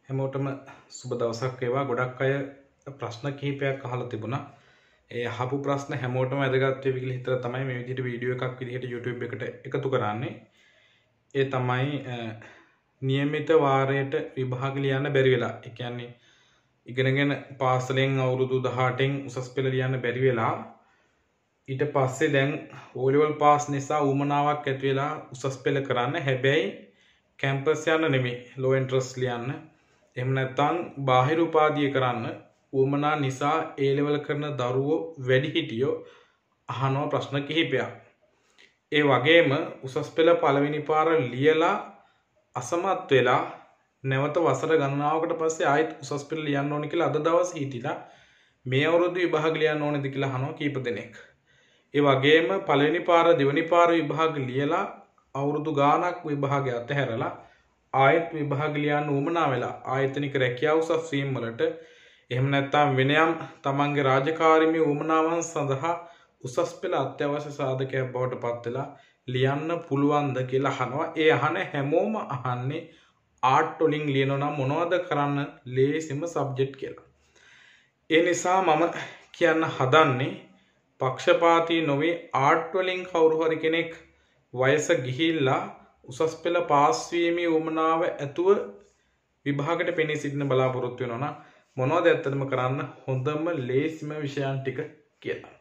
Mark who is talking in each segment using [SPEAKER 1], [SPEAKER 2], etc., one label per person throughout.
[SPEAKER 1] හැමෝටම සුබ දවසක් වේවා. ගොඩක් අය ප්‍රශ්න කිහිපයක් අහලා තිබුණා. ඒ අහපු ප්‍රශ්න හැමෝටම වැදගත් වෙයි කියලා හිතලා තමයි මේ විදිහට වීඩියෝ එකක් විදිහට YouTube එකට එකතු කරන්නේ. ඒ තමයි નિયમિત වාරයට විභාග ලියන්න බැරි වෙලා. ඒ කියන්නේ ඉගෙනගෙන පාසලෙන් අවුරුදු 18න් උසස් පෙළ ලියන්න බැරි වෙලා ඊට පස්සේ දැන් O level pass නිසා උමනාවක් ඇති වෙලා උසස් පෙළ කරන්න. හැබැයි කැම්පස් යන්න නෙමෙයි, low interest ලියන්න. එහෙම නැත්නම් බාහිර උපාධිය කරන්න උවමනා නිසා A level කරන දරුවෝ වැඩිහිටියෝ අහනවා ප්‍රශ්න කිහිපයක්. ඒ වගේම උසස් පෙළ පළවෙනි පාර ලියලා අසමත් වෙලා නැවත වසර ගණනාවකට පස්සේ ආයෙත් උසස් පෙළ ලියන්න ඕනේ කියලා අද දවසේ හිටිලා මේ අවුරුදු විභාග ලියන්න ඕනේද කියලා අහනවා කීප දෙනෙක්. ඒ වගේම පළවෙනි පාර දෙවෙනි පාර විභාග ලියලා අවුරුදු ගාණක් විභාගය අතහැරලා ආයත් විභාග ලියන්න උවමනා වෙලා ආයතනික රැකියාව උසස් වීම වලට එහෙම නැත්නම් වෙනයම් තමන්ගේ රාජකාරීමේ උවමනාවන් සඳහා උසස් පෙළ අත්‍යවශ්‍ය සාධකයක් බවට පත් වෙලා ලියන්න පුළුවන්ද කියලා අහනවා. ඒ අහන හැමෝම අහන්නේ ආර්ට් වලින් ලියනවා නම් මොනවද කරන්න ලේසිම සබ්ජෙක්ට් කියලා. ඒ නිසා මම කියන්න හදන්නේ පක්ෂපාතී නොවේ ආර්ට් වලින් කවුරු හරි කෙනෙක් වයස ගිහිල්ලා උසස් පෙළ පාස් වීමේ උවමනාව ඇතුව විභාගයට පෙනී සිටින බලාපොරොත්තු වෙනවා නම් මොනවද ඇත්තටම කරන්න හොඳම ලේසිම විෂයන් ටික කියලා.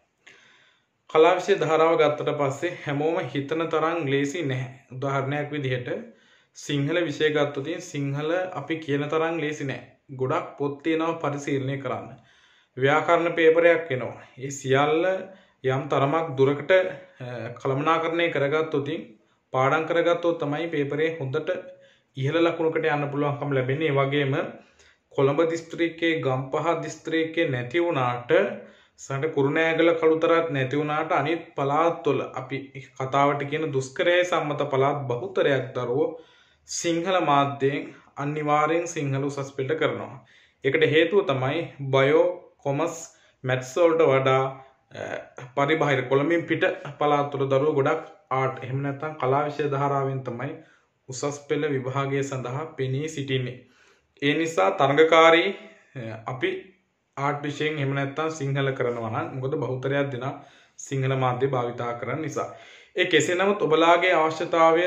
[SPEAKER 1] කලා විෂය ධාරාව ගත්තට පස්සේ හැමෝම හිතන තරම් ලේසි නැහැ. උදාහරණයක් විදිහට සිංහල විෂය ගත්තොත් සිංහල අපි කියන තරම් ලේසි නැහැ. ගොඩක් පොත් තියෙනවා පරිශීලනය කරන්න. ව්‍යාකරණ පේපරයක් එනවා. ඒ සියල්ල යම් තරමක් දුරකට කළමනාකරණය කරගත්තොත් පාඩම් කරගත්තොත් තමයි පේපරේ හොඳට ඉහළ ලකුණකට යන්න පුළුවන්කම ලැබෙන්නේ. ඒ වගේම කොළඹ දිස්ත්‍රික්කයේ ගම්පහ දිස්ත්‍රික්කයේ නැති වුණාට සට කුරුණෑගල කළුතරත් නැති වුණාට අනිත් පළාත්වල අපි කතාවට කියන දුෂ්කරයේ සම්මත පළාත් බහුතරයක් දරුවෝ සිංහල මාධ්‍යයෙන් අනිවාර්යෙන් සිංහල උසස් පෙළ කරනවා. ඒකට හේතුව තමයි බයෝ කොමර්ස් මැත්ස් වලට වඩා පරිබාහිර කොළඹින් පිට පළාත්වල දරුවෝ ගොඩක් ආර්ට් එහෙම නැත්නම් කලා විෂය ධාරාවෙන් තමයි උසස් පෙළ විභාගය සඳහා පෙනී සිටින්නේ. ඒ නිසා තරඟකාරී අපි ආර්ට් විෂයෙන් එහෙම නැත්නම් සිංහල කරනවා නම් මොකද බහුතරයක් දෙනා සිංහල මාධ්‍ය භාවිතා කරන නිසා. ඒ කෙසේ නමුත් ඔබලාගේ අවශ්‍යතාවය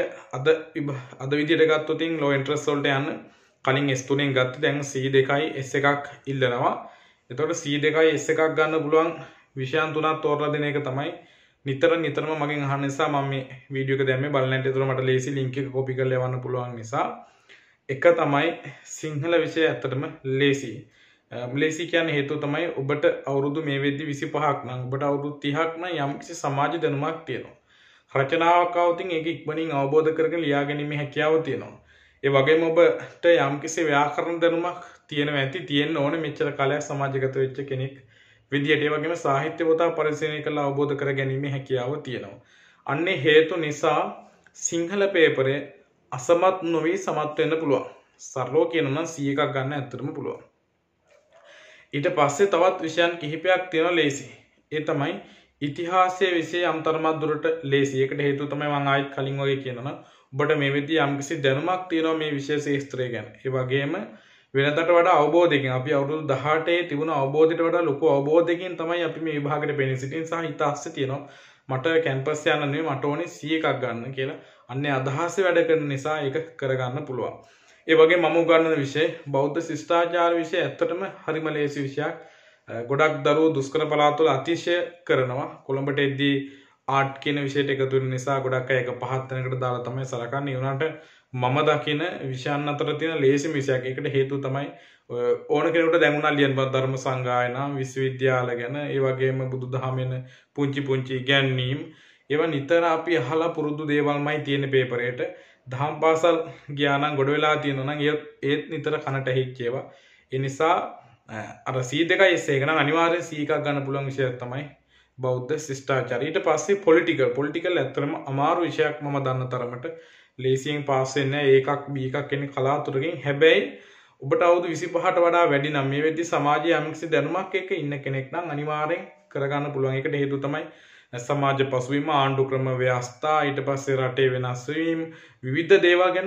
[SPEAKER 1] අද විදිහට ගත්තොත් low interest වලට යන්න කලින් S3 න් ගත්තේ දැන් C2යි S1ක් ඉල්ලනවා. එතකොට C2යි S1ක් ගන්න පුළුවන් විෂයන් තුනක් තෝරලා දෙන එක තමයි නිතරම මගෙන් අහන නිසා මම මේ වීඩියෝ එක දැම්මේ. බලන්නට ඒතර මට ලේසි ලින්ක් එක කොපි කරලා යවන්න පුළුවන් නිසා. එක තමයි සිංහල විෂය ඇත්තටම ලේසි. ලේසි කියන්නේ හේතුව තමයි ඔබට අවුරුදු මේ වෙද්දි 25ක් නම් ඔබට අවුරුදු 30ක් නම් යම්කිසි සමාජ දැනුමක් තියෙනවා. රචනාවක් આવුතින් ඒක ඉක්මනින් අවබෝධ කරගෙන ලියා ගැනීමේ හැකියාව තියෙනවා. ඒ වගේම ඔබට යම්කිසි ව්‍යාකරණ දැනුමක් තියෙන්න ඕනේ මෙච්චර කාලයක් සමාජගත වෙච්ච කෙනෙක් විදියට. ඒ වගේම සාහිත්‍ය පොත පරිශීලනය කරලා අවබෝධ කර ගැනීමේ හැකියාව තියෙනවා. අන්නේ හේතු නිසා සිංහල පේපරේ අසමත් නොවි සමත් වෙන්න පුළුවන්. සරලව කියනවා නම් C1ක් ගන්න ඇත්තටම පුළුවන්. ඊට පස්සේ තවත් විෂයන් කිහිපයක් තියෙනවා ලේසි. ඒ තමයි ඉතිහාසයේ විෂය අම්තරමත් දුරට ලේසි. ඒකට හේතුව තමයි මම ආයෙත් කලින් වගේ කියනවා නම් ඔබට මේ වෙද්දී යම්කිසි දැනුමක් තියෙනවා මේ විෂය ශාස්ත්‍රය ගැන. ඒ වගේම වෙනදට වඩා අවබෝධයකින් අපි අවුරුදු 18 තිබුණ අවබෝධයට වඩා ලොකු අවබෝධයකින් තමයි අපි මේ විභාගයට පෙනී සිටින සහ හිත ආස්සේ තියෙනවා මට කැම්පස් යන්න නෙවෙයි මට ඕනේ C1ක් ගන්න කියලා. අන්නේ අදහස වැඩ කරන නිසා ඒක කරගන්න පුළුවන්. ඒ වගේ මම උගන්වන විෂය බෞද්ධ ශිෂ්ටාචාර විෂය ඇත්තටම හරිම ලේසි විෂයක්. ගොඩක් දරුවෝ දුෂ්කර පළාත්වල අතිශය කරනවා. කොළඹට එද්දී ආර්ට් කියන විෂයට එකතු වෙන නිසා ගොඩක් අය ඒක පහත් වෙනකට දාලා තමයි සලකන්නේ. ඒ වුණාට මම දකින විෂයන් අතර තියෙන ලේසිම විෂයක්. ඒකට හේතුව තමයි ඕන කෙනෙකුට දැනුණා ලියන්න බෑ ධර්ම සංගායනා විශ්වවිද්‍යාල ගැන. ඒ වගේම බුදුදහමෙන පුංචි ඉගැන්වීම් ඒවා නිතර අපි අහලා පුරුදු දේවල්මයි තියෙන පේපරේට. දහම් පාසල් ගියා නම් ගොඩ වෙලා තියෙනවා නම් ඒත් නිතර කනට ඇහිච්ච ඒවා. ඒ නිසා අර C2යි S1 නම් අනිවාර්යෙන් C1ක් ගන්න පුළුවන් විෂයක් තමයි බෞද්ධ ශිෂ්ටාචාරය. ඊට පස්සේ පොලිටිකල් ඇත්තටම අමාරු විෂයක් මම දන්න තරමට ලේසියෙන් පාස් වෙන්නේ A1 B1 කියන්නේ කලාතුරකින්. හැබැයි ඔබට අවුරුදු 25ට වඩා වැඩි නම් මේ වෙද්දි සමාජයේ යම්කිසි දැනුමක් එක්ක ඉන්න කෙනෙක් නම් අනිවාර්යෙන් කරගන්න පුළුවන්. ඒකට හේතුව තමයි සමාජ පසුබිම, ආණ්ඩු ක්‍රම ව්‍යවස්ථා, ඊට පස්සේ රටේ වෙනස් වීම, විවිධ දේවල් ගැන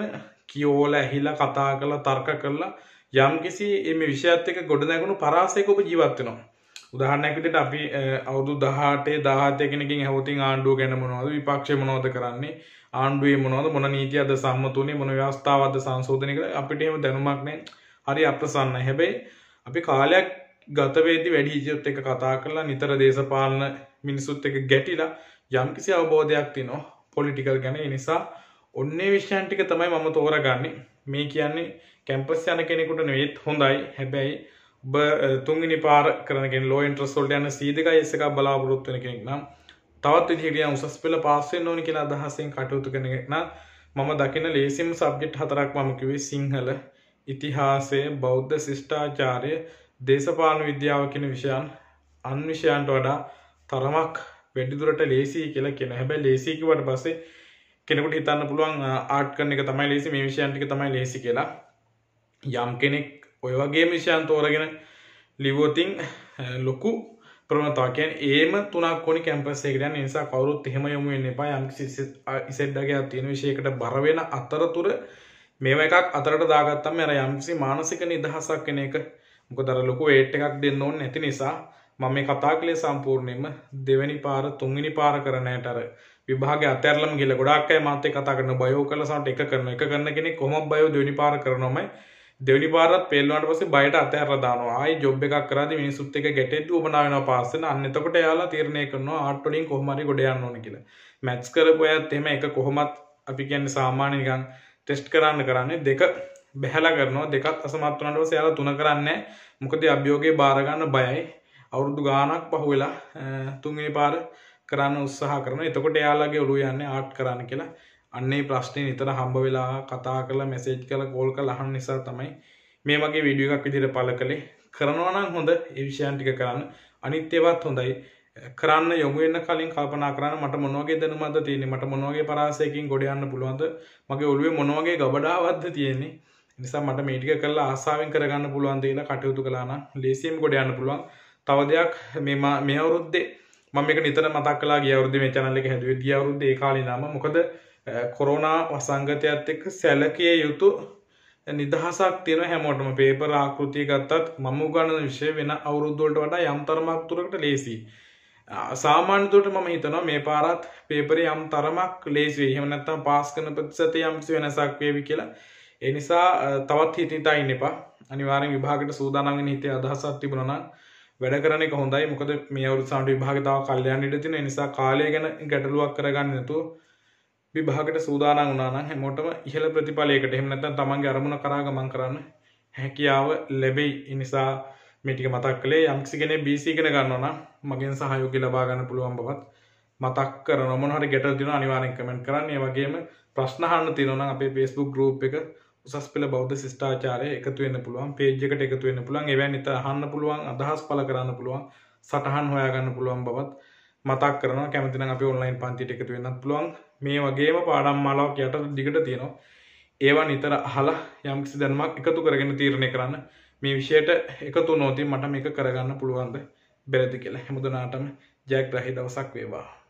[SPEAKER 1] කියෝලා ඇහිලා කතා කරලා තර්ක කරලා යම්කිසි මේ විෂයත් එක්ක ගොඩනැගුණු පරාසයක ඔබ ජීවත් වෙනවා. උදාහරණයක් විදිහට අපි අවුරුදු 18 17 කෙනකින් ඇහුවොතින් ආණ්ඩුව ගැන මොනවද විපක්ෂය මොනවද කරන්නේ ආණ්ඩුවේ මොනවද මොන නීතියක්ද සම්මතුනේ මොන ව්‍යවස්ථාවක්ද සංශෝධනය කරලා අපිට එහෙම දැනුමක් නැහැ. හරි අප්‍රසන්නයි. හැබැයි අපි කාලයක් ගත වෙද්දී වැඩි හිටියොත් එක්ක කතා කරලා නිතර දේශපාලන මිනිසුත් එක්ක ගැටිලා යම්කිසි අවබෝධයක් තියෙනවා පොලිටිකල් ගැන. ඒ නිසා ඔන්නේ විෂයන් ටික තමයි මම තෝරගන්නේ. මේ කියන්නේ කැම්පස් යන කෙනෙකුට නෙවෙයි හොඳයි. හැබැයි ඔබ තුන්වෙනි පාර කරන කෙනෙක් ලෝ ඉන්ට්‍රස්ට් වලට යන C2S එකක් බලාපොරොත්තු වෙන කෙනෙක් නම් තවත් විදිහට යන උසස් පෙළ පාස් වෙන්න ඕනි කියලා අදහසෙන් කටයුතු කරන කෙනෙක් නම් මම දකින ලේසිම සබ්ජෙක්ට් හතරක් මම කිව්වේ සිංහල, ඉතිහාසය, බෞද්ධ ශිෂ්ටාචාරය, දේශපාලන විද්‍යාව කියන විෂයන් අන් විෂයන්ට වඩා තරමක් වැඩිදුරට ලේසි කියලා කියනවා. හැබැයි ලේසි කිව්වට පස්සේ කෙනෙකුට හිතන්න පුළුවන් ආර්ට් කරන එක තමයි ලේසි මේ විෂයන් ටික තමයි ලේසි කියලා. යම් කෙනෙක් ඔය වගේ විෂයන් තෝරගෙන ලිව්වොතින් ලොකු ප්‍රවණතාවක් කියන්නේ ඒම තුනක් ඕනි කැම්පස් එකකට යන නිසා කවුරුත් එහෙම යමු වෙන්න එපා. යම් කිසි ඉසෙඩ්ඩගේ තියෙන විෂයකට බර වෙන අතරතුර මේව එකක් අතරට දාගත්තම අර යම් කිසි මානසික නිදහසක් වෙන එක. මොකද අර ලොකු වේට් එකක් දෙන්න ඕනේ නැති නිසා මම මේ කතා කළේ සම්පූර්ණයෙන්ම දෙවෙනි පාර තුන්වෙනි පාර කරන හැට අර විභාගේ අතහැරලම ගිහලා ගොඩාක් අය මාත් එක්ක කතා කරන බයෝ කරලා සමහරට එක කරන කෙනෙක් කොහොමද බයෝ දෙවෙනි පාර කරනවමයි දෙවෙනි පාරත් ෆේල් වුණාට පස්සේ බයට අතහැරලා දානවා. ආයි ජොබ් එකක් කරාදී මිනිස්සුත් එක්ක ගැටෙද්දී උඹනා වෙනවා පාස් වෙන. අන්න එතකොට එයාලා තීරණය කරනවා ආර්ට් වලින් කොහොම හරි ගොඩ යන්න ඕනේ කියලා. මැත්ස් කරපු අයත් එහෙම එක කොහොමත් අපි කියන්නේ සාමාන්‍ය නිකන් ටෙස්ට් කරන්නේ දෙක බහැලා කරනවා. දෙකත් අසමත් වුණාට පස්සේ එයාලා තුන කරන්නේ මොකද අභියෝගේ බාර ගන්න බයයි. අවුරුදු ගාණක් පහුවෙලා තුන්වෙනි පාර කරන්න උත්සාහ කරනවා. එතකොට එයාලගේ ඔළුව යන්නේ ආර්ට් කරන්න කියලා. අන්නේ ප්‍රශ්නේ නිතර හම්බ වෙලා කතා කරලා මැසේජ් කරලා කෝල් කරලා අහන නිසා තමයි මේ වගේ වීඩියෝ එකක් විදිහට පළ කළේ. කරනවා නම් හොඳ ඒ විෂයන් ටික කරන්න. අනිත් ඒවාත් හොඳයි. කරන්න යොමු වෙන්න කලින් කල්පනා කරන්න මට මොන වගේ දැනුමක්ද තියෙන්නේ? මට මොන වගේ පරාසයකින් ගොඩ යන්න පුළුවන්ද? මගේ ඔළුවේ මොන වගේ ගබඩාවක්ද තියෙන්නේ? නිසා මට මේ ටික කරලා ආසාවෙන් කරගන්න පුළුවන් දේ කියලා කටයුතු කළා නම් ලේසියෙන් ගොඩ යන්න පුළුවන්. තව දෙයක් මේ අවුරුද්දේ මම මේක නිතර මතක් කළා ගිය අවුරුද්දේ මේ channel එක හැදුවේ ගිය අවුරුද්දේ ඒ කාලේ නම මොකද කොරෝනා වසංගතයත් එක්ක සැලකිය යුතු නිදහසක් තියෙන හැමෝටම පේපර් ආකෘතිය ගත්තත් මම උගන්වන විෂය වෙන අවුරුදු වලට වඩා යම් තරමක් දුරකට ලේසියි. සාමාන්‍ය දුරට මම හිතනවා මේ පාරත් පේපරේ යම් තරමක් ලේසි වෙයි. එහෙම නැත්නම් පාස් කරන ප්‍රතිශතය යම් වෙනසක් වේවි කියලා. ඒ නිසා තවත් හිතින් ඉන්න එපා. අනිවාර්යෙන් විභාගයට සූදානම් වෙන්න හිතේ අදහසක් තිබුණා නම් වැඩ කරන එක හොඳයි. මොකද මේ අවුරුදු සමහර විභාගය තව කල්යන්න ඉඩ තියෙන නිසා කාලය ගැන ගැටලුවක් කරගන්න නැතුව විභාගයට සූදානම් වුණා නම් හැමෝටම ඉහළ ප්‍රතිඵලයකට එහෙම නැත්නම් තමන්ගේ අරමුණ කරා ගමන් කරන්න හැකියාව ලැබෙයි. ඒ නිසා මේ ටික මතක් කළේ. යම්කිසි කෙනෙක් BC ඉගෙන ගන්නවා නම් මගෙන් සහයෝගය ලබා ගන්න පුළුවන් බවත් මතක් කරනවා. මොන හරි ගැටලු තියෙනවා අනිවාර්යෙන් කමෙන්ට් කරන්න. ඒ වගේම ප්‍රශ්න අහන්න තියෙනවා නම් අපේ Facebook group එක උසස් පෙළ බෞද්ධ ශිෂ්ටාචාරය එකතු වෙන්න පුළුවන්. page එකට එකතු වෙන්න පුළුවන්. එවැනි නිතර අහන්න පුළුවන්, අදහස් පළ කරන්න පුළුවන්, සටහන් හොයා ගන්න පුළුවන් බවත් මතක් කරනවා. කැමති නම් අපි ඔන්ලයින් පන්තියට එකතු වෙන්නත් පුළුවන්. මේ වගේම පාඩම් මාලාවක් යට දිගට තියෙනවා. ඒවා නිතර අහලා යම්කිසි දැනුමක් එකතු කරගෙන තීරණය කරන්න මේ විෂයට එකතු වුණොත් මට මේක කරගන්න පුළුවන්ද බැරිද කියලා. හැමදෙනාටම ජයග්‍රාහී දවසක් වේවා.